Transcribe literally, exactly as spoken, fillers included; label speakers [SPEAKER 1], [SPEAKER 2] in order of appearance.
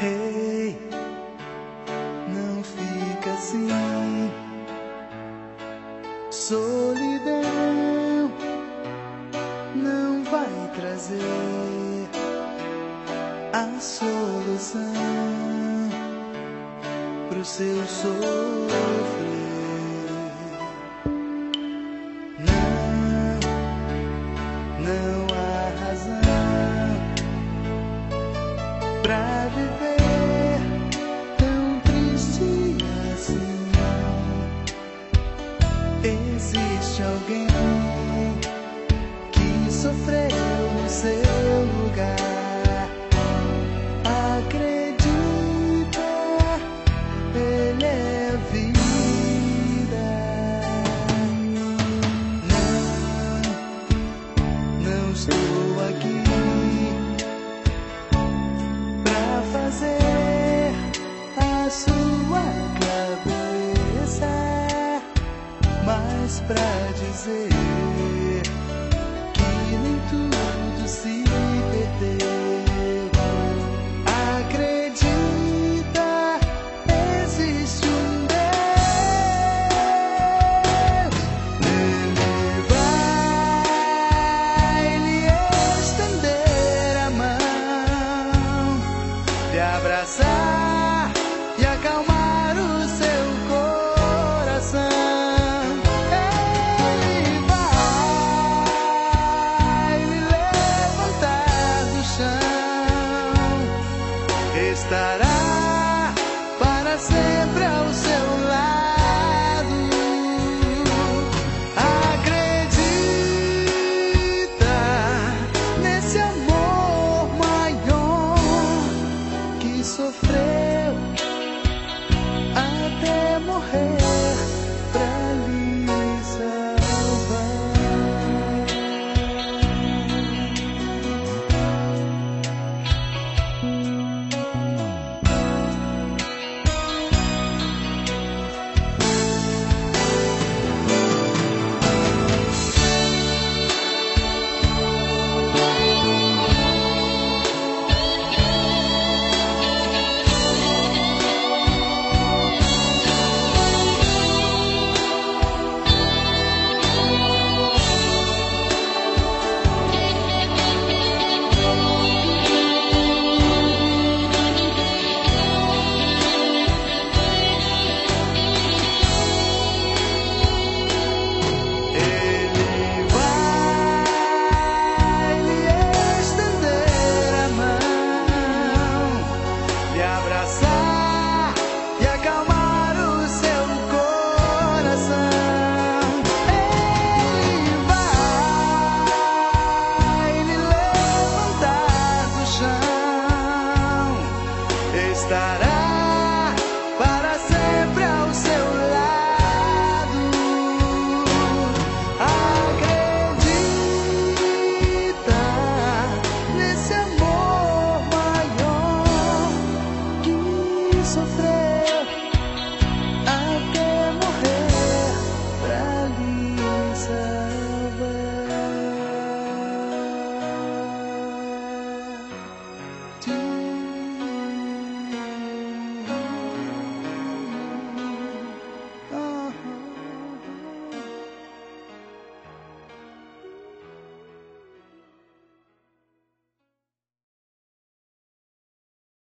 [SPEAKER 1] Hey, não fica assim. Solidão não vai trazer a solução pro seu sofrer. Não, não há razão pra viver tão triste assim. Existe alguém que sofreu no seu lugar. Acredita, ele é a vida. Não, não estou aqui pra fazer a sua cabeça, mas pra dizer que nem tudo se perdeu. Acredita, existe um Deus. Ele vai lhe estender a mão, lhe abraçar e acalmar o seu coração. Ele vai lhe levantar do chão, estará para sempre ao seu lado. Acredita nesse amor maior que sofreu até morrer pra lhe salvar. Estará